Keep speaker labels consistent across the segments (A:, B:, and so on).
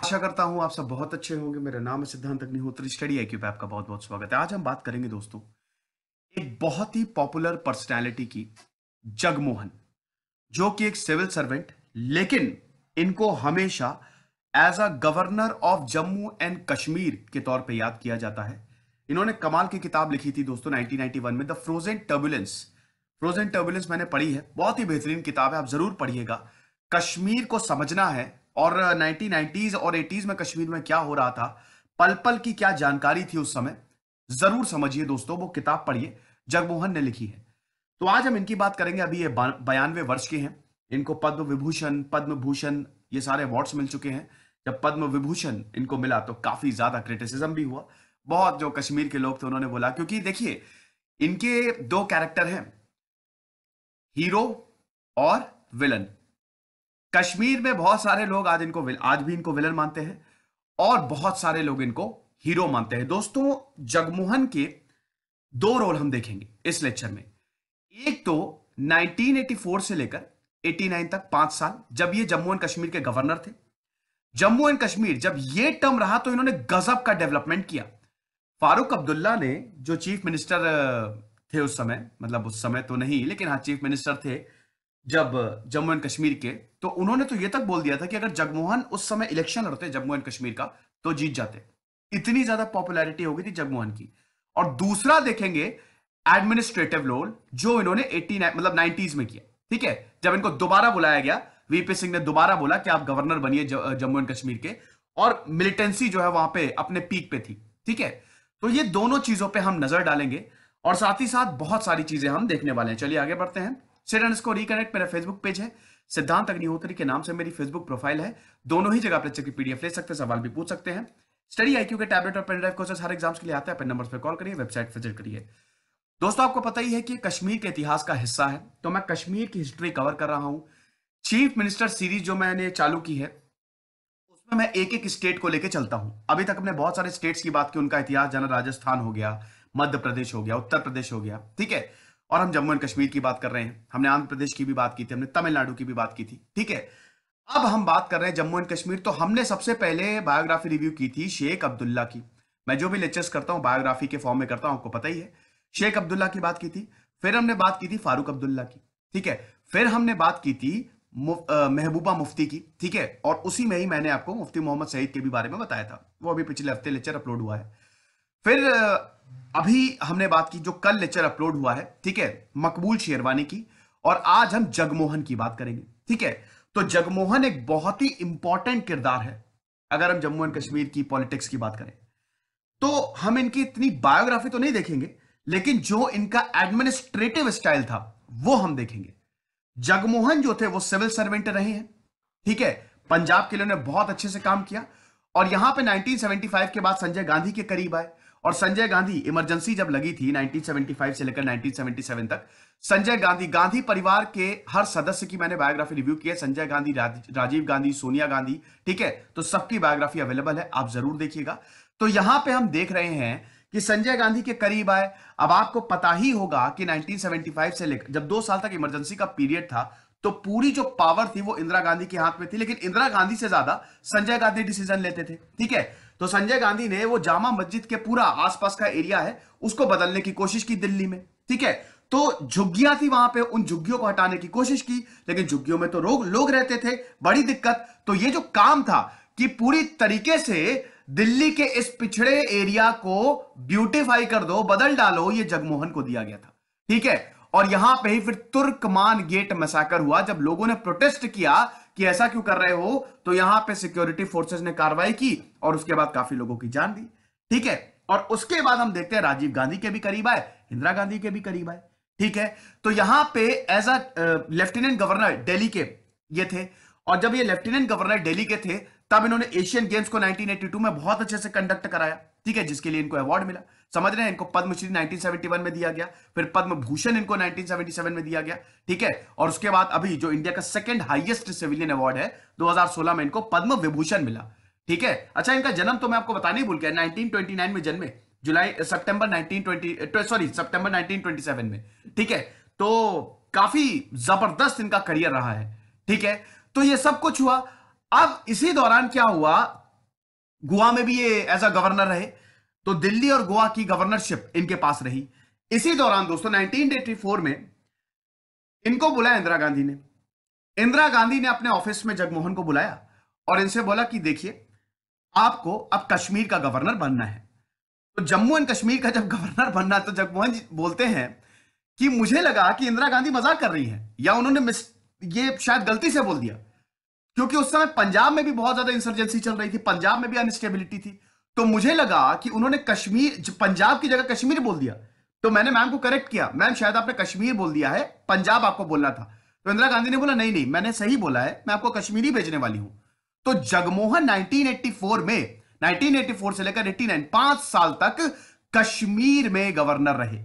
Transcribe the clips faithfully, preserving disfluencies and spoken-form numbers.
A: आशा करता हूं आप सब बहुत अच्छे होंगे। मेरा नाम है सिद्धांत अग्निहोत्री। स्टडी आई क्यू पे आपका बहुत बहुत स्वागत है। आज हम बात करेंगे दोस्तों एक बहुत ही पॉपुलर पर्सनालिटी की, जगमोहन, जो कि एक सिविल सर्वेंट, लेकिन इनको हमेशा as a governor of Jammu and Kashmir के तौर पे याद किया जाता है। इन्होंने कमाल की किताब लिखी थी दोस्तों नाइनटीन नाइंटी वन में, the frozen turbulence. Frozen turbulence मैंने पढ़ी है, बहुत ही बेहतरीन किताब है, आप जरूर पढ़िएगा। कश्मीर को समझना है और नाइनटीन नाइंटीज़ और एटीज़ में कश्मीर में क्या हो रहा था, पल पल की क्या जानकारी थी उस समय, जरूर समझिए दोस्तों, वो किताब पढ़िए, जगमोहन ने लिखी है। तो आज हम इनकी बात करेंगे। अभी ये बयानवे वर्ष के हैं। इनको पद्म विभूषण, पद्म भूषण, ये सारे अवार्ड्स मिल चुके हैं। जब पद्म विभूषण इनको मिला तो काफी ज्यादा क्रिटिसिज्म भी हुआ। बहुत जो कश्मीर के लोग थे उन्होंने बोला, क्योंकि देखिए इनके दो कैरेक्टर हैं, हीरो और विलन। कश्मीर में बहुत सारे लोग आज इनको आज भी इनको विलन मानते हैं और बहुत सारे लोग इनको हीरो मानते हैं। दोस्तों, जगमोहन के दो रोल हम देखेंगे इस लेक्चर में। एक तो नाइनटीन एटी फोर से लेकर नवासी तक पांच साल, जब ये जम्मू एंड कश्मीर के गवर्नर थे। जम्मू एंड कश्मीर जब ये टर्म रहा तो इन्होंने गजब का डेवलपमेंट किया। फारूक अब्दुल्ला ने, जो चीफ मिनिस्टर थे उस समय, मतलब उस समय तो नहीं लेकिन हाँ चीफ मिनिस्टर थे जब जम्मू एंड कश्मीर के, तो उन्होंने तो यह तक बोल दिया था कि अगर जगमोहन उस समय इलेक्शन लड़ते जम्मू एंड कश्मीर का तो जीत जाते। इतनी ज्यादा पॉपुलैरिटी हो गई थी जगमोहन की। और दूसरा देखेंगे एडमिनिस्ट्रेटिव रोल, जो इन्होंने एटी मतलब नाइंटीज़ में किया। ठीक है, जब इनको दोबारा बुलाया गया, वीपी सिंह ने दोबारा बोला कि आप गवर्नर बनिए जम्मू एंड कश्मीर के, और मिलिटेंसी जो है वहां पे अपने पीक पे थी। ठीक है, तो ये दोनों चीजों पे हम नजर डालेंगे और साथ ही साथ बहुत सारी चीजें हम देखने वाले हैं। चलिए आगे बढ़ते हैं। सेट इसको रिकनेक्ट मेरा फेसबुक पेज है, सिद्धांत अग्निहोत्री के नाम से मेरी फेसबुक प्रोफाइल है। दोनों ही जगह लेक्चर की पीडीएफ ले सकते हैं, सवाल भी पूछ सकते हैं। स्टडी आईक्यू के टैबलेट और पेन ड्राइव कोर्सेस हर एग्जाम्स के लिए आता है। पेन नंबर्स पे कॉल करिए, वेबसाइट विजिट करिए। दोस्तों, आपको पता ही है कि कश्मीर के इतिहास का हिस्सा है, तो मैं कश्मीर की हिस्ट्री कवर कर रहा हूं। चीफ मिनिस्टर सीरीज जो मैंने चालू की है उसमें मैं एक एक स्टेट को लेकर चलता हूं। अभी तक हमने बहुत सारे स्टेट्स की बात की, उनका इतिहास जाना। राजस्थान हो गया, मध्य प्रदेश हो गया, उत्तर प्रदेश हो गया, ठीक है, और हम जम्मू एंड कश्मीर की बात कर रहे हैं। हमने आंध्र प्रदेश की भी बात की थी, हमने तमिलनाडु की भी बात की थी। ठीक है, अब हम बात कर रहे हैं जम्मू एंड कश्मीर। तो हमने सबसे पहले बायोग्राफी रिव्यू की थी शेख अब्दुल्ला की। मैं जो भी लेक्चर्स करता हूं बायोग्राफी के फॉर्म में करता हूं, आपको पता ही है। शेख अब्दुल्ला की बात की थी, फिर हमने बात की थी फारूक अब्दुल्ला की। ठीक है, फिर हमने बात की थी महबूबा मुफ्ती की। ठीक है, और उसी में ही मैंने आपको मुफ्ती मोहम्मद सईद के भी बारे में बताया था, वो अभी पिछले हफ्ते लेक्चर अपलोड हुआ है। फिर अभी हमने बात की, जो कल लेक्चर अपलोड हुआ है, ठीक है, मकबूल शेरवानी की। और आज हम जगमोहन की बात करेंगे। ठीक है, तो जगमोहन एक बहुत ही इंपॉर्टेंट किरदार है अगर हम जम्मू एंड कश्मीर की पॉलिटिक्स की बात करें। तो हम इनकी इतनी बायोग्राफी तो नहीं देखेंगे, लेकिन जो इनका एडमिनिस्ट्रेटिव स्टाइल था वो हम देखेंगे। जगमोहन जो थे वो सिविल सर्वेंट रहे हैं। ठीक है, पंजाब के लिए उन्होंने बहुत अच्छे से काम किया। और यहां पे नाइनटीन सेवेंटी फाइव के बाद संजय गांधी के करीब आए। और संजय गांधी, इमरजेंसी जब लगी थी नाइनटीन सेवेंटी फाइव से लेकर नाइनटीन सेवेंटी सेवन तक, संजय गांधी, गांधी परिवार के हर सदस्य की मैंने बायोग्राफी रिव्यू की है। संजय गांधी, राजीव गांधी, सोनिया गांधी, ठीक है, तो सबकी बायोग्राफी अवेलेबल है, आप जरूर देखिएगा। तो यहां पे हम देख रहे हैं कि संजय गांधी के करीब आए। अब आपको पता ही होगा कि नाइनटीन सेवेंटी फाइव से लेकर जब दो साल तक इमरजेंसी का पीरियड था, तो पूरी जो पावर थी वो इंदिरा गांधी के हाथ में थी, लेकिन इंदिरा गांधी से ज्यादा संजय गांधी डिसीजन लेते थे। ठीक है, तो संजय गांधी ने वो जामा मस्जिद के पूरा आसपास का एरिया है उसको बदलने की कोशिश की दिल्ली में। ठीक है, तो झुग्गियां थी वहां पे, उन झुग्गियों को हटाने की कोशिश की, लेकिन झुग्गियों में तो लोग लोग रहते थे, बड़ी दिक्कत। तो ये जो काम था कि पूरी तरीके से दिल्ली के इस पिछड़े एरिया को ब्यूटिफाई कर दो, बदल डालो, ये जगमोहन को दिया गया था। ठीक है, और यहां पे ही फिर तुर्कमान गेट मैसाकर हुआ। जब लोगों ने प्रोटेस्ट किया कि ऐसा क्यों कर रहे हो, तो यहां पे सिक्योरिटी फोर्सेस ने कार्रवाई की और उसके बाद काफी लोगों की जान दी। ठीक है, और उसके बाद हम देखते हैं राजीव गांधी के भी करीब आए, इंदिरा गांधी के भी करीब आए। ठीक है, तो यहां पे as a lieutenant governor Delhi के ये थे। और जब ये लेफ्टिनेंट गवर्नर दिल्ली के थे, तब इन्होंने एशियन गेम्स को नाइनटीन एटी टू में बहुत अच्छे से कंडक्ट कराया। ठीक है, जिसके लिए इनको अवार्ड मिला। समझ रहे हैं, इनको पद्मश्री नाइनटीन सेवेंटी वन में दिया गया, फिर पद्म भूषण इनको नाइनटीन सेवेंटी सेवन में दिया गया। ठीक है, और उसके बाद अभी जो इंडिया का सेकंड हाईएस्ट सिविलियन अवार्ड है, दो हज़ार सोलह में इनको पद्म विभूषण मिला। ठीक है, अच्छा, इनका जन्म तो मैं आपको बताने ही भूल गया, नाइनटीन ट्वेंटी नाइन में जन्मे, जुलाई सितंबर नाइनटीन ट्वेंटी सॉरी सितंबर नाइनटीन ट्वेंटी सेवन में। ठीक है, तो काफी जबरदस्त इनका करियर रहा है। ठीक है, तो ये सब कुछ हुआ। अब इसी दौरान क्या हुआ, गोवा में भी ये एज अ गवर्नर रहे, तो दिल्ली और गोवा की गवर्नरशिप इनके पास रही। इसी दौरान दोस्तों नाइनटीन एटी फोर में इनको बुलाया इंदिरा गांधी ने। इंदिरा गांधी ने अपने ऑफिस में जगमोहन को बुलाया और इनसे बोला कि देखिए, आपको अब कश्मीर का गवर्नर बनना है। तो जम्मू एंड कश्मीर का जब गवर्नर बनना, तो जगमोहन जी बोलते हैं कि मुझे लगा कि इंदिरा गांधी मजाक कर रही हैं, या उन्होंने मिस ये शायद गलती से बोल दिया, क्योंकि उस समय पंजाब में भी बहुत ज्यादा इंसर्जेंसी चल रही थी, पंजाब में भी अनस्टेबिलिटी थी। तो मुझे लगा कि उन्होंने कश्मीर, पंजाब की जगह कश्मीर बोल दिया। तो मैंने मैम को करेक्ट किया, मैम शायद आपने कश्मीर बोल दिया है, पंजाब आपको बोलना था। तो इंदिरा गांधी ने बोला नहीं नहीं, मैंने सही बोला है, मैं आपको कश्मीरी भेजने वाली हूं। तो जगमोहन नाइनटीन एटी फोर में, नाइनटीन एटी फोर से लेकर एटी नाइन, पांच साल तक कश्मीर में गवर्नर रहे।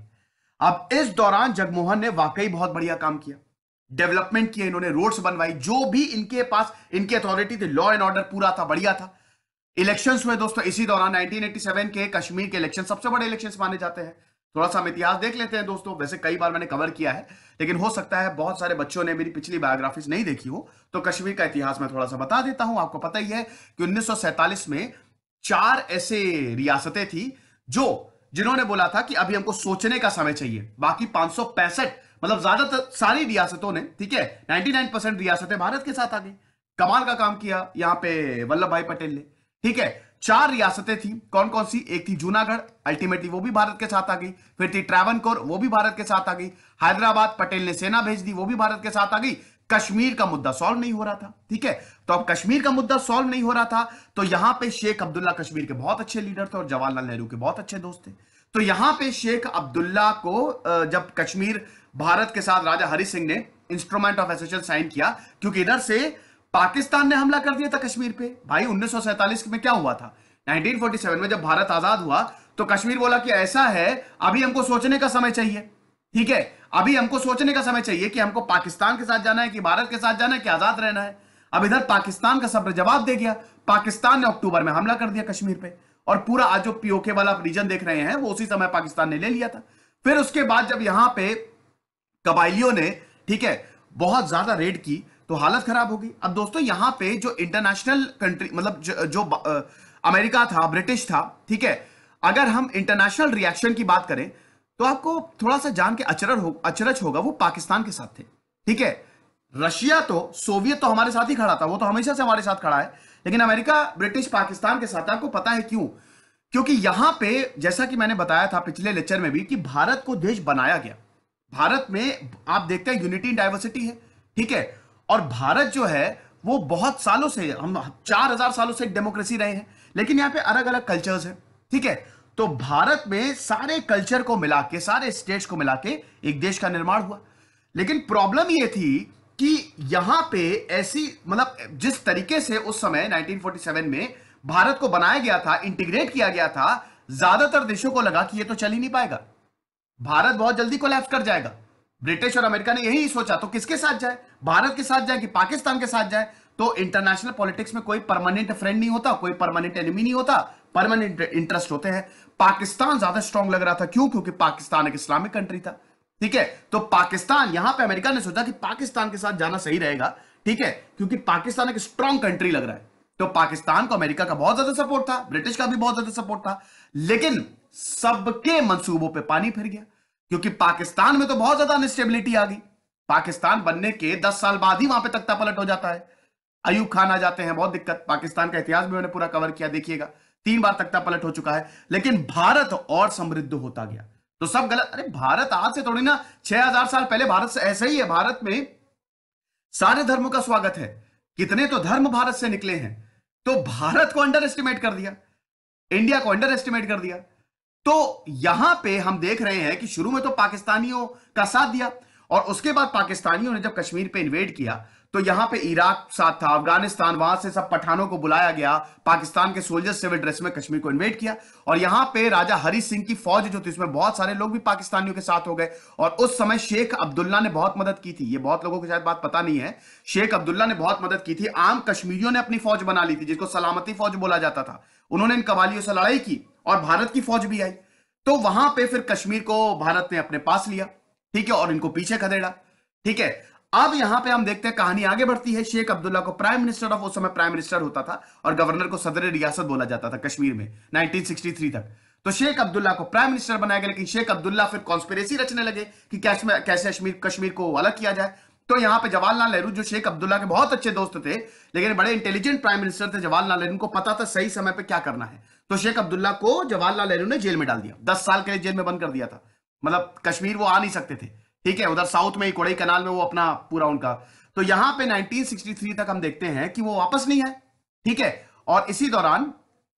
A: अब इस दौरान जगमोहन ने वाकई बहुत बढ़िया काम किया, डेवलपमेंट किया, इन्होंने रोड्स बनवाई, जो भी इनके पास इनकी अथॉरिटी थी, लॉ एंड ऑर्डर पूरा था, बढ़िया था। इलेक्शंस हुए दोस्तों इसी दौरान, नाइनटीन एटी सेवन के कश्मीर के इलेक्शन सबसे बड़े इलेक्शंस माने जाते हैं। थोड़ा सा हम इतिहास देख लेते हैं दोस्तों, वैसे कई बार मैंने कवर किया है, लेकिन हो सकता है बहुत सारे बच्चों ने मेरी पिछली बायोग्राफीज नहीं देखी हो, तो कश्मीर का इतिहास मैं थोड़ा सा बता देता हूं। आपको पता ही है कि उन्नीस सौ सैंतालीस में चार ऐसे रियासतें थी जो जिन्होंने बोला था कि अभी हमको सोचने का समय चाहिए। बाकी पांच सौ पैंसठ, मतलब ज्यादातर सारी रियासतों ने, ठीक है, निन्यानवे परसेंट रियासतें भारत के साथ आ गई। कमाल का काम किया यहां पे वल्लभ भाई पटेल ने, ठीक है। चार रियासतें थी, कौन कौन सी? एक थी जूनागढ़, अल्टीमेटली वो भी भारत के साथ आ गई। फिर थी ट्रावनकोर, वो भी भारत के साथ आ गई। हैदराबाद, पटेल ने सेना भेज दी, वो भी भारत के साथ आ गई। कश्मीर का मुद्दा सॉल्व नहीं हो रहा था, ठीक है। तो अब कश्मीर का मुद्दा सॉल्व नहीं हो रहा था, तो यहां पे शेख अब्दुल्ला कश्मीर के बहुत अच्छे लीडर थे और जवाहरलाल नेहरू के बहुत अच्छे दोस्त थे। तो यहां पे शेख अब्दुल्ला को जब कश्मीर भारत के साथ राजा हरि सिंह ने इंस्ट्रूमेंट ऑफ एसोसिएशन साइन किया, क्योंकि इधर से पाकिस्तान ने हमला कर दिया था कश्मीर पे। भाई उन्नीस सौ सैंतालीस में क्या हुआ था? नाइनटीन फोर्टी सेवन में जब भारत आजाद हुआ, तो कश्मीर बोला कि ऐसा है, अभी हमको सोचने का समय चाहिए, ठीक है, अभी हमको सोचने का समय चाहिए कि हमको पाकिस्तान के साथ जाना है कि भारत के साथ जाना है कि आजाद रहना है। अब इधर पाकिस्तान का सब्र जवाब दे गया, पाकिस्तान ने अक्टूबर में हमला कर दिया कश्मीर पे, और पूरा आज जो पीओके वाला रीजन देख रहे हैं वो उसी समय पाकिस्तान ने ले लिया था। फिर उसके बाद जब यहां पे कबाइलियों ने, ठीक है, बहुत ज्यादा रेड की, तो हालत खराब हो गई। अब दोस्तों यहां पे जो इंटरनेशनल कंट्री, मतलब जो, जो आ, अमेरिका था, ब्रिटिश था, ठीक है, अगर हम इंटरनेशनल रिएक्शन की बात करें तो आपको थोड़ा सा जान के अचरज हो अचरज होगा, वो पाकिस्तान के साथ थे, ठीक है। रशिया तो, सोवियत तो हमारे साथ ही खड़ा था, वो तो हमेशा से हमारे साथ खड़ा है, लेकिन अमेरिका, ब्रिटिश पाकिस्तान के साथ। आपको पता है क्यों? क्योंकि यहां पे, जैसा कि मैंने बताया था पिछले लेक्चर में भी, कि भारत को देश बनाया गया। भारत में आप देखते हैं यूनिटी इन डाइवर्सिटी है, ठीक है, और भारत जो है वो बहुत सालों से, हम चार हजार सालों से एक डेमोक्रेसी रहे हैं, लेकिन यहां पे अलग अलग कल्चर्स हैं, ठीक है। तो भारत में सारे कल्चर को मिला के, सारे स्टेट्स को मिला के एक देश का निर्माण हुआ। लेकिन प्रॉब्लम यह थी कि यहां पे ऐसी, मतलब जिस तरीके से उस समय नाइनटीन फोर्टी सेवन में भारत को बनाया गया था, इंटीग्रेट किया गया था, ज्यादातर देशों को लगा कि ये तो चल ही नहीं पाएगा, भारत बहुत जल्दी कोलैप्स कर जाएगा। ब्रिटिश और अमेरिका ने यही सोचा, तो किसके साथ जाए? भारत के साथ जाए कि पाकिस्तान के साथ जाए? तो इंटरनेशनल पॉलिटिक्स में कोई परमानेंट फ्रेंड नहीं होता, कोई परमानेंट एनिमी नहीं होता, परमानेंट इंटरेस्ट होते हैं। पाकिस्तान ज्यादा स्ट्रांग लग रहा था, क्यों? क्योंकि पाकिस्तान एक इस्लामिक कंट्री था, ठीक है। तो पाकिस्तान, यहां पे अमेरिका ने सोचा कि पाकिस्तान के साथ जाना सही रहेगा, ठीक है, क्योंकि पाकिस्तान एक स्ट्रांग कंट्री लग रहा है। तो पाकिस्तान को अमेरिका का बहुत ज्यादा सपोर्ट था, ब्रिटिश का भी बहुत ज्यादा सपोर्ट था, लेकिन सबके मंसूबों पर पानी फिर गया, क्योंकि पाकिस्तान में तो बहुत ज्यादा अनस्टेबिलिटी आ गई। पाकिस्तान बनने के दस साल बाद ही वहां पे तख्ता पलट हो जाता है, अयूब खान आ जाते हैं, बहुत दिक्कत। पाकिस्तान का इतिहास भी मैंने पूरा कवर किया, देखिएगा, तीन बार तख्ता पलट हो चुका है। लेकिन भारत और समृद्ध होता गया, तो सब गलत। अरे भारत आज से थोड़ी ना, छह हजार साल पहले भारत से ऐसे ही है। भारत में सारे धर्मों का स्वागत है, कितने तो धर्म भारत से निकले हैं। तो भारत को अंडर एस्टिमेट कर दिया, इंडिया को अंडर एस्टिमेट कर दिया। तो यहां पे हम देख रहे हैं कि शुरू में तो पाकिस्तानियों का साथ दिया, और उसके बाद पाकिस्तानियों ने जब कश्मीर पे इन्वेड किया, तो यहां पे इराक साथ था, अफगानिस्तान, वहां से सब पठानों को बुलाया गया, पाकिस्तान के सोल्जर्स सिविल ड्रेस में कश्मीर को इन्वेड किया। और यहां पे राजा हरि सिंह की फौज जो थी, उसमें बहुत सारे लोग भी पाकिस्तानियों के साथ हो गए। और उस समय शेख अब्दुल्ला ने बहुत मदद की थी, ये बहुत लोगों को शायद बात पता नहीं है। शेख अब्दुल्ला ने बहुत मदद की थी, आम कश्मीरियों ने अपनी फौज बना ली थी, जिसको सलामती फौज बोला जाता था। उन्होंने इन कबालियों से लड़ाई की, और भारत की फौज भी आई। तो वहां पे फिर कश्मीर को भारत ने अपने पास लिया, ठीक है, और इनको पीछे खदेड़ा, ठीक है। अब यहां पे हम देखते हैं कहानी आगे बढ़ती है। शेख अब्दुल्ला को प्राइम मिनिस्टर ऑफ, उस समय प्राइम मिनिस्टर होता था और गवर्नर को सदर रियासत बोला जाता था कश्मीर में नाइनटीन सिक्सटी थ्री तक। तो शेख अब्दुल्ला को प्राइम मिनिस्टर बनाया गया, लेकिन शेख अब्दुल्ला फिर कॉन्स्पिरेसी रचने लगे कि कैसे कैसे कश्मीर कश्मीर को अलग किया जाए। तो यहां पे जवाहरलाल नेहरू, जो शेख अब्दुल्ला के बहुत अच्छे दोस्त थे लेकिन बड़े इंटेलिजेंट प्राइम मिनिस्टर थे जवाहरलाल नेहरू, को पता था सही समय पे क्या करना है। तो शेख अब्दुल्ला को जवाहरलाल नेहरू ने जेल में डाल दिया, दस साल के लिए जेल में बंद कर दिया था। मतलब कश्मीर वो आ नहीं सकते थे, ठीक है, उधर साउथ में ही कोड़ई कनाल में वो अपना पूरा उनका। तो यहां पे नाइनटीन सिक्सटी थ्री तक हम देखते हैं कि वो वापस नहीं आए, ठीक है। और इसी दौरान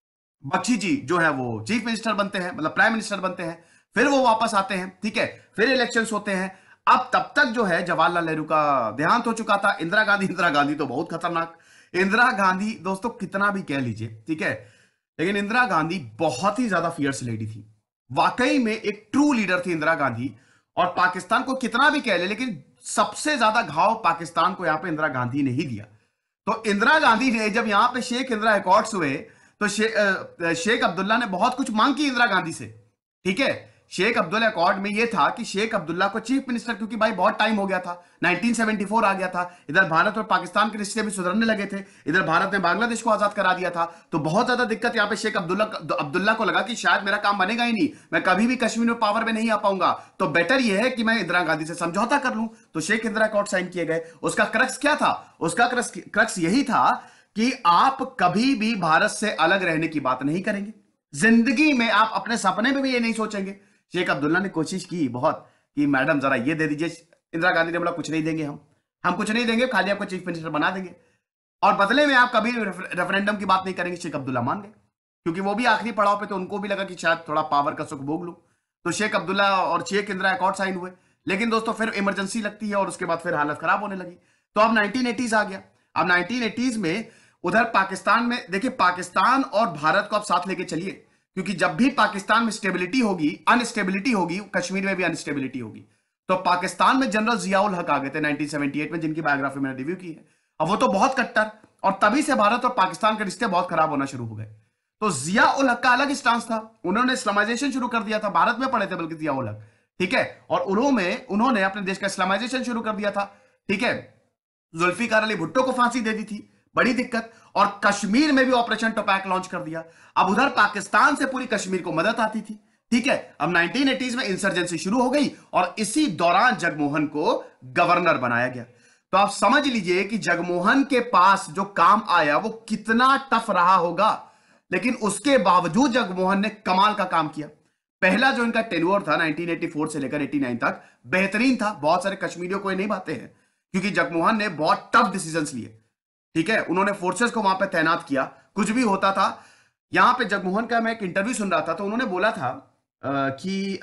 A: बख्शी जी जो है वो चीफ मिनिस्टर बनते हैं, मतलब प्राइम मिनिस्टर बनते हैं, फिर वो वापस आते हैं, ठीक है, फिर इलेक्शंस होते हैं। अब तब तक जो है जवाहरलाल नेहरू का देहांत हो चुका था। इंदिरा गांधी, इंदिरा गांधी तो बहुत खतरनाक, इंदिरा गांधी दोस्तों कितना भी कह लीजिए, ठीक है, लेकिन इंदिरा गांधी बहुत ही ज्यादा फियर्स लेडी थी, वाकई में एक ट्रू लीडर थी इंदिरा गांधी। और पाकिस्तान को कितना भी कह ले, लेकिन सबसे ज्यादा घाव पाकिस्तान को यहां पे इंदिरा गांधी ने ही दिया। तो इंदिरा गांधी ने जब यहां पे शेख इंदिरा अकॉर्ड्स हुए तो शे, शेख अब्दुल्ला ने बहुत कुछ मांग की इंदिरा गांधी से, ठीक है। शेख अब्दुल्ला अकॉर्ड में यह था कि शेख अब्दुल्ला को चीफ मिनिस्टर, क्योंकि भाई बहुत टाइम हो गया था, नाइनटीन सेवेंटी फोर आ गया था, इधर भारत और पाकिस्तान के रिश्ते भी सुधरने लगे थे, इधर भारत ने बांग्लादेश को आजाद करा दिया था, तो बहुत ज्यादा दिक्कत यहां पे शेख अब्दुल्ला अब्दुल्ला को लगा कि शायद मेरा काम बनेगा ही नहीं, मैं कभी भी कश्मीर में पावर में नहीं आ पाऊंगा, तो बेटर यह है कि मैं इंदिरा गांधी से समझौता कर लूं। तो शेख इंदिरा अकॉर्ड साइन किए गए। उसका क्रक्स क्या था? उसका क्रक्स क्रक्स यही था कि आप कभी भी भारत से अलग रहने की बात नहीं करेंगे, जिंदगी में आप अपने सपने में भी ये नहीं सोचेंगे। शेख अब्दुल्ला ने कोशिश की बहुत कि मैडम जरा ये दे दीजिए, इंदिरा गांधी ने बोला कुछ नहीं देंगे, हम हम कुछ नहीं देंगे, खाली आपको चीफ मिनिस्टर बना देंगे और बदले में आप कभी रेफरेंडम की बात नहीं करेंगे। शेख अब्दुल्ला मान गए, क्योंकि वो भी आखिरी पड़ाव पे, तो उनको भी लगा कि शायद थोड़ा पावर का सुख भोग लूं। तो शेख अब्दुल्ला और शेख इंदिरा अकॉर्ड साइन हुए, लेकिन दोस्तों फिर इमरजेंसी लगती है और उसके बाद फिर हालत खराब होने लगी। तो अब नाइनटीन एटीज़ आ गया। अब नाइनटीन एटीज़ में उधर पाकिस्तान में देखिए, पाकिस्तान और भारत को आप साथ लेके चलिए, क्योंकि जब भी पाकिस्तान में स्टेबिलिटी होगी, अनस्टेबिलिटी होगी, कश्मीर में भी अनस्टेबिलिटी होगी। तो पाकिस्तान में जनरल जियाउल हक आ गए थे नाइनटीन सेवेंटी एट में, जिनकी बायोग्राफी मैंने रिव्यू की है। अब वो तो बहुत कट्टर, और तभी से भारत और पाकिस्तान के रिश्ते बहुत खराब होना शुरू हो गए। तो जियाउल हक का अलग स्टांस था, उन्होंने इस्लामाइजेशन शुरू कर दिया था, भारत में पढ़े थे बल्कि जियाउल हक, ठीक है, और उन्होंने उन्होंने अपने देश का इस्लामाइजेशन शुरू कर दिया था, ठीक है। जुल्फिकार अली भुट्टो को फांसी दे दी थी, बड़ी दिक्कत, और कश्मीर में भी ऑपरेशन टोपैक लॉन्च कर दिया। अब उधर पाकिस्तान से पूरी कश्मीर को मदद आती थी, ठीक है। अब नाइनटीन एटीज़ में इंसर्जेंसी शुरू हो गई और इसी दौरान जगमोहन को गवर्नर बनाया गया। तो आप समझ लीजिए कि जगमोहन के पास जो काम आया वो कितना टफ रहा होगा, लेकिन उसके बावजूद जगमोहन ने कमाल का काम किया। पहला जो इनका टेन्योर था नाइनटीन एटी फोर से लेकर एटी नाइन तक बेहतरीन था, बहुत सारे कश्मीरियों को ये नहीं बातें हैं, क्योंकि जगमोहन ने बहुत टफ डिसीजंस लिए, ठीक है। उन्होंने फोर्सेस को वहां पे तैनात किया, कुछ भी होता था। यहां पे जगमोहन का मैं एक इंटरव्यू सुन रहा था, तो उन्होंने बोला था आ, कि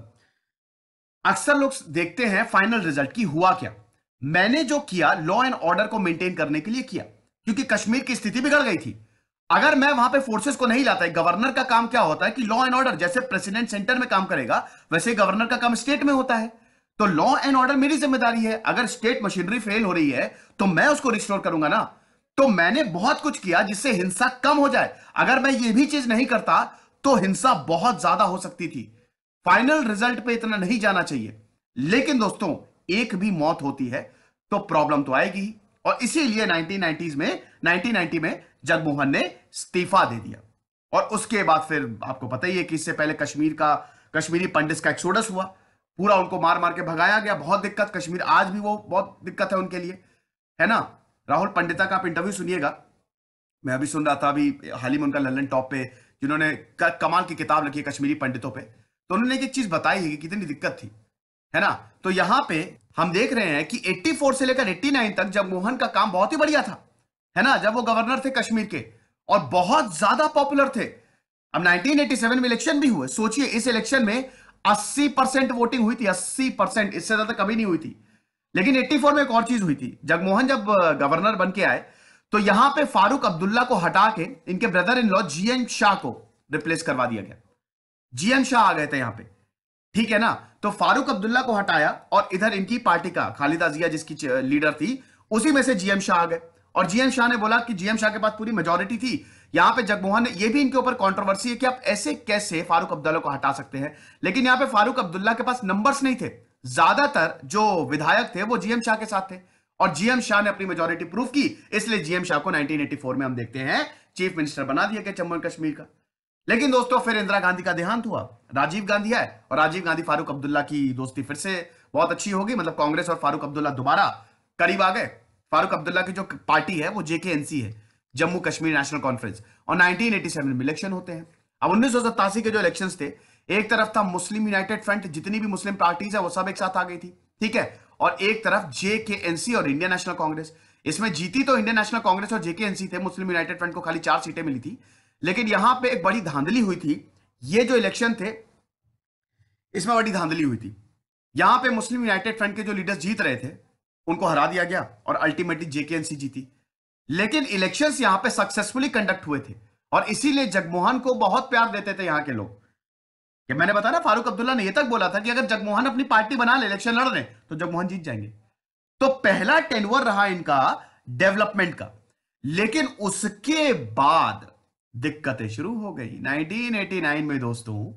A: अक्सर लोग देखते हैं फाइनल रिजल्ट की हुआ क्या, मैंने जो किया लॉ एंड ऑर्डर को मेंटेन करने के लिए किया, क्योंकि कश्मीर की स्थिति बिगड़ गई थी। अगर मैं वहां पे फोर्सेस को नहीं लाता, गवर्नर का काम क्या होता है कि लॉ एंड ऑर्डर, जैसे प्रेसिडेंट सेंटर में काम करेगा वैसे गवर्नर का काम स्टेट में होता है। तो लॉ एंड ऑर्डर मेरी जिम्मेदारी है, अगर स्टेट मशीनरी फेल हो रही है तो मैं उसको रिस्टोर करूंगा ना। तो मैंने बहुत कुछ किया जिससे हिंसा कम हो जाए, अगर मैं ये भी चीज नहीं करता तो हिंसा बहुत ज्यादा हो सकती थी। फाइनल रिजल्ट पे इतना नहीं जाना चाहिए, लेकिन दोस्तों एक भी मौत होती है तो प्रॉब्लम तो आएगी, और इसीलिए नाइनटीन नाइंटीज़ में नाइनटीन नाइंटी में जगमोहन ने इस्तीफा दे दिया। और उसके बाद फिर आपको पता ही है कि इससे पहले कश्मीर का कश्मीरी पंडित का एक्सोडस हुआ, पूरा उनको मार मार के भगाया गया, बहुत दिक्कत, कश्मीर आज भी वो बहुत दिक्कत है उनके लिए, है ना। राहुल पंडिता का आप इंटरव्यू सुनिएगा, मैं अभी सुन रहा था, अभी हाल ही में उनका लंदन टॉप पे, जिन्होंने कमाल की किताब लिखी है कश्मीरी पंडितों पे, तो उन्होंने एक चीज बताई है कि कितनी दिक्कत थी, है ना। तो यहां पे हम देख रहे हैं कि चौरासी से लेकर नवासी तक जगमोहन का काम बहुत ही बढ़िया था, है ना, जब वो गवर्नर थे कश्मीर के, और बहुत ज्यादा पॉपुलर थे। अब नाइनटीन एटी सेवन में इलेक्शन भी हुए, सोचिए इस इलेक्शन में अस्सी परसेंट वोटिंग हुई थी, अस्सी परसेंट, इससे ज्यादा कभी नहीं हुई थी। लेकिन चौरासी में एक और चीज हुई थी, जगमोहन जब गवर्नर बन के आए तो यहां पे फारूक अब्दुल्ला को हटा के इनके brother in law GM Shah को रिप्लेस करवा दिया गया। जीएम शाह आ गए थे यहां पे, ठीक है ना। तो फारूक अब्दुल्ला को हटाया और इधर इनकी पार्टी का खालिदा जिया जिसकी लीडर थी, उसी में से जीएम शाह आ गए, और जीएम शाह ने बोला कि जीएम शाह के पास पूरी मेजॉरिटी थी। यहां पे जगमोहन ने, ये भी इनके ऊपर कंट्रोवर्सी है कि आप ऐसे कैसे फारूक अब्दुल्ला को हटा सकते हैं, लेकिन यहां पे फारूक अब्दुल्ला के पास नंबर्स नहीं थे, ज्यादातर जो विधायक थे वो जीएम शाह के साथ थे और जीएम शाह ने अपनी मेजोरिटी प्रूव की, इसलिए जीएम शाह को नाइनटीन एटी फोर में हम देखते हैं चीफ मिनिस्टर बना दिया गया जम्मू एंड कश्मीर का। लेकिन दोस्तों फिर इंदिरा गांधी का देहांत हुआ, राजीव गांधी आए और राजीव गांधी फारूक अब्दुल्ला की दोस्ती फिर से बहुत अच्छी होगी, मतलब कांग्रेस और फारूक अब्दुल्ला दोबारा करीब आ गए। फारूक अब्दुल्ला की जो पार्टी है वो जेकेएनसी है, जम्मू कश्मीर नेशनल कॉन्फ्रेंस, और नाइनटीन एटी सेवन में इलेक्शन होते हैं। अब उन्नीस सौ सतासी के जो इलेक्शंस थे, एक तरफ था मुस्लिम यूनाइटेड फ्रंट, जितनी भी मुस्लिम पार्टीज है वो सब एक साथ आ गई थी, ठीक है, और एक तरफ जेकेएनसी और इंडियन नेशनल कांग्रेस। इसमें जीती तो इंडियन नेशनल कांग्रेस और जेकेएनसी थे, मुस्लिम यूनाइटेड फ्रंट को खाली चार सीटें मिली थी। लेकिन यहां पे एक बड़ी धांधली हुई थी, ये जो इलेक्शन थे इसमें बड़ी धांधली हुई थी। यहां पे मुस्लिम यूनाइटेड फ्रंट के जो लीडर्स जीत रहे थे उनको हरा दिया गया और अल्टीमेटली जेकेएनसी जीती। लेकिन इलेक्शंस यहां पे सक्सेसफुली कंडक्ट हुए थे और इसीलिए जगमोहन को बहुत प्यार देते थे यहां के लोग। कि मैंने बताया ना, फारूक अब्दुल्ला ने यह तक बोला था कि अगर जगमोहन अपनी पार्टी बना ले, इलेक्शन लड़ रहे तो जगमोहन जीत जाएंगे। तो पहला टेन्योर रहा इनका डेवलपमेंट का, लेकिन उसके बाद दिक्कतें शुरू हो गई। नाइनटीन एटी नाइन में दोस्तों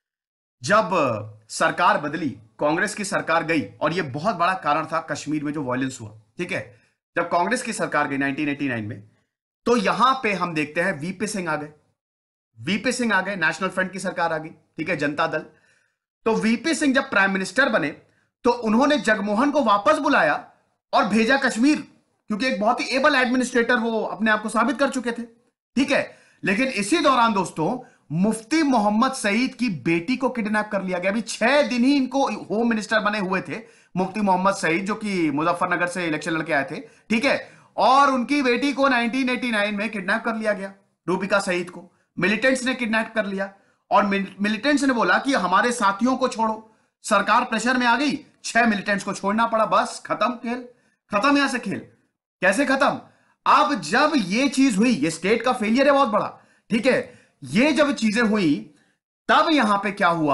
A: जब सरकार बदली, कांग्रेस की सरकार गई, और यह बहुत बड़ा कारण था कश्मीर में जो वायलेंस हुआ, ठीक है, जब कांग्रेस की सरकार गई नाइनटीन एटी नाइन में, तो यहां पे हम देखते हैं वीपी सिंह आ गए, वीपी सिंह आ गए, नेशनल फ्रंट की सरकार आ गई, ठीक है, जनता दल। तो वीपी सिंह जब प्राइम मिनिस्टर बने तो उन्होंने जगमोहन को वापस बुलाया और भेजा कश्मीर, क्योंकि एक बहुत ही एबल एडमिनिस्ट्रेटर वो अपने आप को साबित कर चुके थे, ठीक है। लेकिन इसी दौरान दोस्तों मुफ्ती मोहम्मद सईद की बेटी को किडनैप कर लिया गया। अभी छह दिन ही इनको होम मिनिस्टर बने हुए थे मुफ्ती मोहम्मद सईद, जो कि मुजफ्फरनगर से इलेक्शन लड़के आए थे, ठीक है, और उनकी बेटी को नाइनटीन एटी नाइन में किडनैप कर लिया गया। रूबिका सईद को मिलिटेंट्स ने किडनैप कर लिया और मिलिटेंट्स ने बोला कि हमारे साथियों को छोड़ो। सरकार प्रेशर में आ गई, छह मिलिटेंट्स को छोड़ना पड़ा, बस खत्म खेल, खत्म यहां से खेल। कैसे खत्म? अब जब ये चीज हुई, ये स्टेट का फेलियर है बहुत बड़ा, ठीक है, ये जब चीजें हुई तब यहां पे क्या हुआ,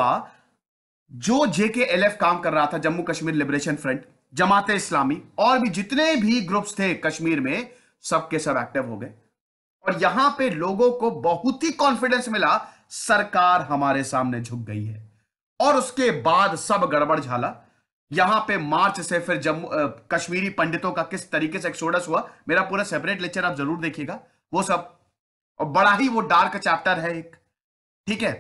A: जो जेकेएलएफ काम कर रहा था, जम्मू कश्मीर लिबरेशन फ्रंट, जमाते इस्लामी और भी जितने भी ग्रुप्स थे कश्मीर में, सबके सब एक्टिव हो गए और यहां पे लोगों को बहुत ही कॉन्फिडेंस मिला, सरकार हमारे सामने झुक गई है। और उसके बाद सब गड़बड़ झाला। यहां पे मार्च से फिर जम्मू कश्मीरी पंडितों का किस तरीके से एक्सोडस हुआ, मेरा पूरा सेपरेट लेक्चर आप जरूर देखिएगा वो सब, और बड़ा ही वो डार्क चैप्टर है एक, ठीक है।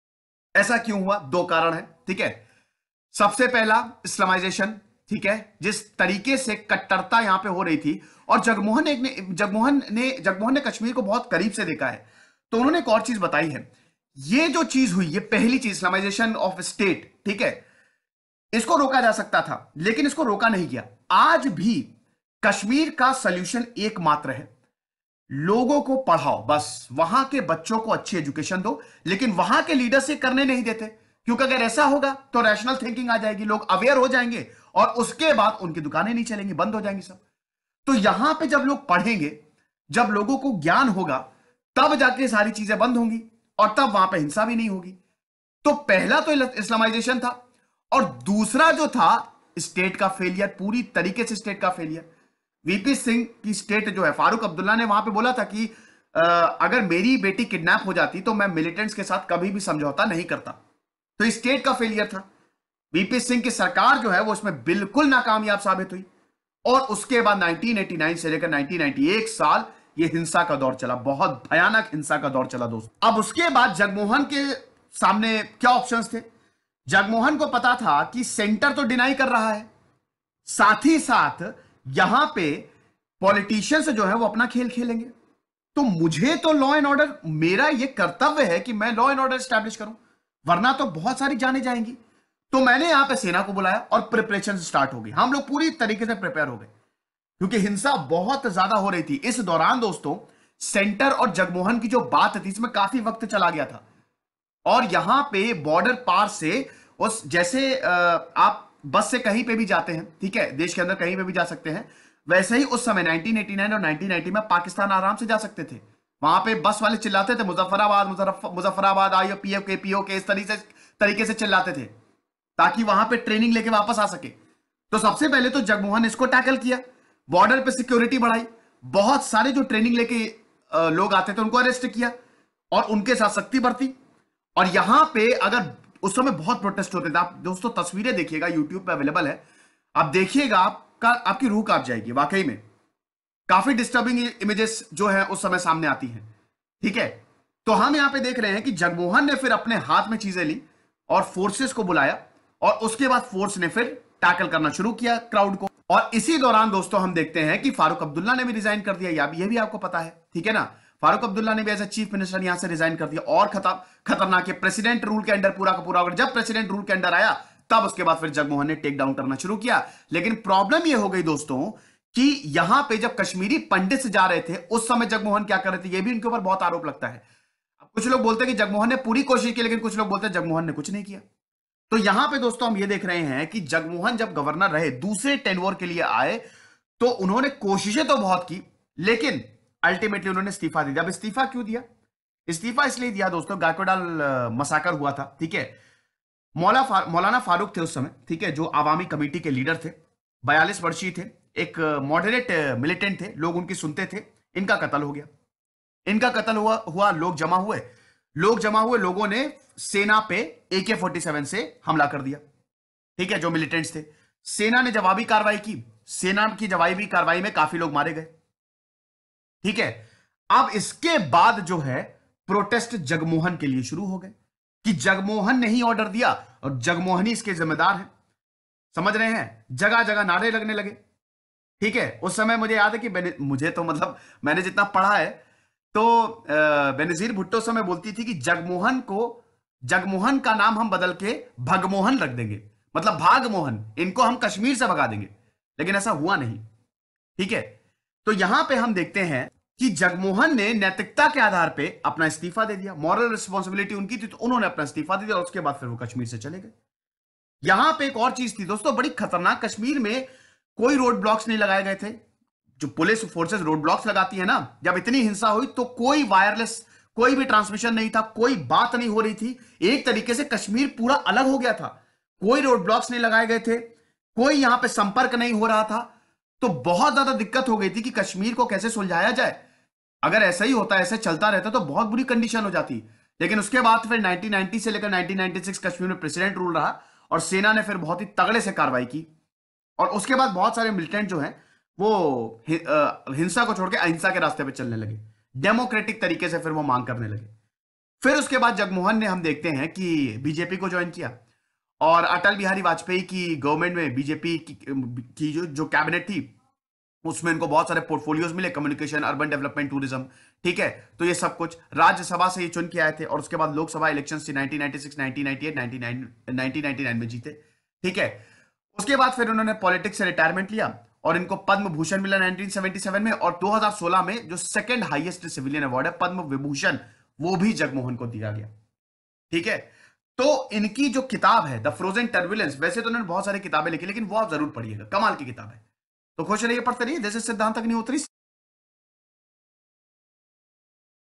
A: ऐसा क्यों हुआ? दो कारण है, ठीक है। सबसे पहला इस्लामाइजेशन, ठीक है, जिस तरीके से कट्टरता यहां पे हो रही थी, और जगमोहन ने जगमोहन ने जगमोहन ने कश्मीर को बहुत करीब से देखा है, तो उन्होंने एक और चीज बताई है। ये जो चीज हुई, ये पहली चीज इस्लामाइजेशन ऑफ स्टेट, ठीक है, इसको रोका जा सकता था लेकिन इसको रोका नहीं गया। आज भी कश्मीर का सॉल्यूशन एकमात्र है, लोगों को पढ़ाओ, बस वहां के बच्चों को अच्छी एजुकेशन दो, लेकिन वहां के लीडर्स ये करने नहीं देते, क्योंकि अगर ऐसा होगा तो रैशनल थिंकिंग आ जाएगी, लोग अवेयर हो जाएंगे और उसके बाद उनकी दुकानें नहीं चलेंगी, बंद हो जाएंगी सब। तो यहां पे जब लोग पढ़ेंगे, जब लोगों को ज्ञान होगा, तब जाके सारी चीजें बंद होंगी और तब वहां पे हिंसा भी नहीं होगी। तो पहला तो इस्लामाइजेशन था, और दूसरा जो था स्टेट का फेलियर, पूरी तरीके से स्टेट का फेलियर। वीपी सिंह की स्टेट जो है, फारूक अब्दुल्ला ने वहां पे बोला था कि आ, अगर मेरी बेटी किडनैप हो जाती तो मैं मिलिटेंट्स के साथ कभी भी समझौता नहीं करता। तो स्टेट का फेलियर था। वीपी सिंह की सरकार जो है वो उसमें बिल्कुल नाकामयाब साबित हुई, और उसके बाद नाइनटीन एटी नाइन से लेकर नाइनटीन नाइंटी एक साल ये हिंसा का दौर चला, बहुत भयानक हिंसा का दौर चला दोस्त। अब उसके बाद जगमोहन के सामने क्या ऑप्शंस थे? जगमोहन को पता था कि सेंटर तो डिनाई कर रहा है, साथ ही साथ यहां पे पॉलिटिशियंस जो है वो अपना खेल खेलेंगे, तो मुझे तो लॉ एंड ऑर्डर, मेरा ये कर्तव्य है कि मैं लॉ एंड ऑर्डर स्टैब्लिश करूं, वरना तो बहुत सारी जाने जाएंगी। तो मैंने यहां पे सेना को बुलाया और प्रिपरेशन स्टार्ट हो गई। हम लोग पूरी तरीके से प्रिपेयर हो गए, क्योंकि हिंसा बहुत ज्यादा हो रही थी। इस दौरान दोस्तों सेंटर और जगमोहन की जो बात थी, इसमें काफी वक्त चला गया था, और यहां पे बॉर्डर पार से उस जैसे आप बस से कहीं पे भी जाते हैं, ठीक है, देश के अंदर कहीं पे भी जा सकते हैं, वैसे ही उस समय नाइनटीन एटी नाइन और नाइनटीन नाइंटी में पाकिस्तान आराम से जा सकते थे। वहां पे बस वाले चिल्लाते थे मुजफ्फराबाद मुजफ्फराबाद आइए, पीओ के पीओ के, इस तरीके से तरीके से चिल्लाते थे ताकि वहां पे ट्रेनिंग लेके वापस आ सके। तो सबसे पहले तो जगमोहन इसको टैकल किया, बॉर्डर पे सिक्योरिटी बढ़ाई, बहुत सारे जो ट्रेनिंग लेके लोग आते थे उनको अरेस्ट किया और उनके साथ सख्ती बरती। और यहां पे अगर उस समय बहुत प्रोटेस्ट होते थे। आप दोस्तों तस्वीरें देखिएगा, यूट्यूब पे अवेलेबल है, आप देखिएगा, आपका आपकी रूह कांप जाएगी। वाकई में काफी डिस्टर्बिंग इमेजेस जो है उस समय सामने आती हैं। ठीक है, तो हम यहां पे देख रहे हैं कि जगमोहन ने फिर अपने हाथ में चीजें ली और फोर्सेस को बुलाया, और उसके बाद फोर्स ने फिर टैकल करना शुरू किया क्राउड को। और इसी दौरान दोस्तों हम देखते हैं कि फारूक अब्दुल्ला ने भी रिजाइन कर दिया, या ये भी आपको पता है, ठीक है ना। फारूक अब्दुल्ला ने भी एज ए चीफ मिनिस्टर यहां से रिजाइन कर दिया। और खतर खतरनाक है, प्रेसिडेंट रूल के अंडर पूरा का पूरा, और जब प्रेसिडेंट रूल के अंडर आया तब उसके बाद फिर जगमोहन ने टेक डाउन करना शुरू किया। लेकिन प्रॉब्लम यह हो गई दोस्तों कि यहां पे जब कश्मीरी पंडित जा रहे थे उस समय जगमोहन क्या कर रहे थे, यह भी उनके ऊपर बहुत आरोप लगता है। अब कुछ लोग बोलते हैं कि जगमोहन ने पूरी कोशिश की, लेकिन कुछ लोग बोलते हैं जगमोहन ने कुछ नहीं किया। तो यहां पे दोस्तों हम ये देख रहे हैं कि जगमोहन जब गवर्नर रहे, दूसरे टेन्योर के लिए आए, तो उन्होंने कोशिशें तो बहुत की, लेकिन अल्टीमेटली उन्होंने इस्तीफा दे दिया। अब इस्तीफा क्यों दिया? इस्तीफा इसलिए दिया दोस्तों, गायकोडाल मसाकर हुआ था, ठीक है। मौला फा, मौलाना फारूक थे उस समय, ठीक है, जो आवामी कमेटी के लीडर थे, बयालीस वर्षीय थे, एक मॉडरेट मिलिटेंट थे, लोग उनकी सुनते थे। इनका कत्ल हो गया, इनका कत्ल हुआ हुआ लोग जमा हुए लोग जमा हुए लोगों ने सेना पे ए के फोर्टी सेवन से हमला कर दिया, ठीक है, जो मिलिटेंट्स थे। सेना ने जवाबी कार्रवाई की, सेना की जवाबी कार्रवाई में काफी लोग मारे गए, ठीक है। अब इसके बाद जो है प्रोटेस्ट जगमोहन के लिए शुरू हो गए कि जगमोहन ने ही ऑर्डर दिया और जगमोहन ही इसके जिम्मेदार हैं। समझ रहे हैं, जगह जगह नारे लगने लगे, ठीक है। उस समय मुझे याद है कि मुझे तो मतलब मैंने जितना पढ़ा है तो बेनजीर भुट्टो समय बोलती थी कि जगमोहन को जगमोहन का नाम हम बदल के भगमोहन रख देंगे, मतलब भागमोहन, इनको हम कश्मीर से भगा देंगे। लेकिन ऐसा हुआ नहीं, ठीक है। तो यहां पे हम देखते हैं कि जगमोहन ने नैतिकता के आधार पे अपना इस्तीफा दे दिया, मॉरल रिस्पॉन्सिबिलिटी उनकी थी, तो उन्होंने अपना इस्तीफा दे दिया और उसके बाद फिर वो कश्मीर से चले गए। यहां पे एक और चीज थी दोस्तों बड़ी खतरनाक, कश्मीर में कोई रोड ब्लॉक्स नहीं लगाए गए थे। जो पुलिस फोर्सेस रोड ब्लॉक्स लगाती है ना, जब इतनी हिंसा हुई तो कोई वायरलेस, कोई भी ट्रांसमिशन नहीं था, कोई बात नहीं हो रही थी। एक तरीके से कश्मीर पूरा अलग हो गया था, कोई रोड ब्लॉक्स नहीं लगाए गए थे, कोई यहां पे संपर्क नहीं हो रहा था। तो बहुत ज्यादा दिक्कत हो गई थी कि कश्मीर को कैसे सुलझाया जाए। अगर ऐसा ही होता, ऐसे चलता रहता तो बहुत बुरी कंडीशन हो जाती। लेकिन उसके बाद फिर नाइनटीन नाइंटी से लेकर नाइनटीन नाइंटी सिक्स कश्मीर में प्रेसिडेंट रूल रहा और सेना ने फिर बहुत ही तगड़े से कार्रवाई की। और उसके बाद बहुत सारे मिलिटेंट जो हैं वो हिंसा को छोड़ के अहिंसा के रास्ते पे चलने लगे, डेमोक्रेटिक तरीके से फिर वो मांग करने लगे। फिर उसके बाद जगमोहन ने, हम देखते हैं कि बीजेपी को ज्वाइन किया और अटल बिहारी वाजपेयी की गवर्नमेंट में बीजेपी की, की जो जो कैबिनेट थी उसमें इनको बहुत सारे पोर्टफोलियोज मिले, कम्युनिकेशन, अर्बन डेवलपमेंट, टूरिज्म, ठीक है। तो ये सब कुछ राज्यसभा से ये चुन के आए थे और उसके बाद लोकसभा इलेक्शंस थी nineteen ninety six, nineteen ninety eight, nineteen ninety nine में जीते, ठीक है। उसके बाद फिर उन्होंने पॉलिटिक्स से रिटायरमेंट लिया और इनको पद्म भूषण मिला नाइनटीन सेवेंटी सेवन में, और दो हज़ार सोलह में जो सेकंड हाईएस्ट सिविलियन अवार्ड है पद्म विभूषण, वो भी जगमोहन को दिया गया, ठीक है। तो इनकी जो किताब है द फ्रोजन टर्बुलेंस, वैसे तो उन्होंने बहुत सारी किताबें लिखी, लेकिन वो आप जरूर पढ़िएगा, कमाल की किताब है। तो खुश रहिए, पढ़ते रहिए। दिस इज सिद्धांत अग्निहोत्री।